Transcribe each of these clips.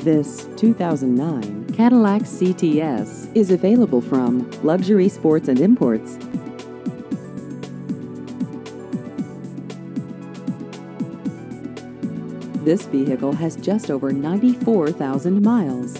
This 2009 Cadillac CTS is available from Luxury Sports and Imports. This vehicle has just over 94,000 miles.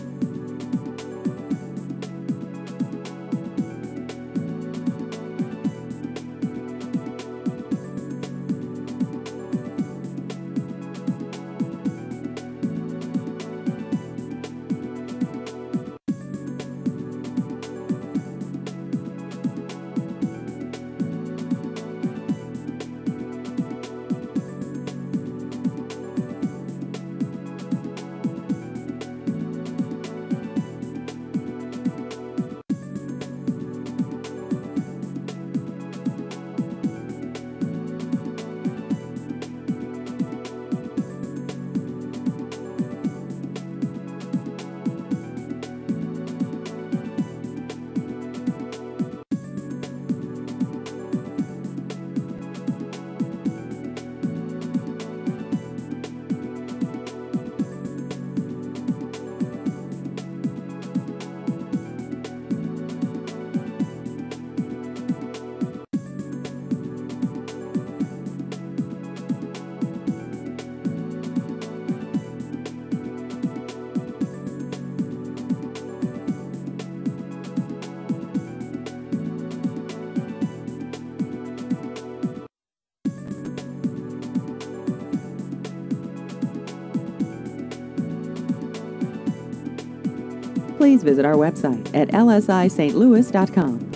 Please visit our website at lsistlouis.com.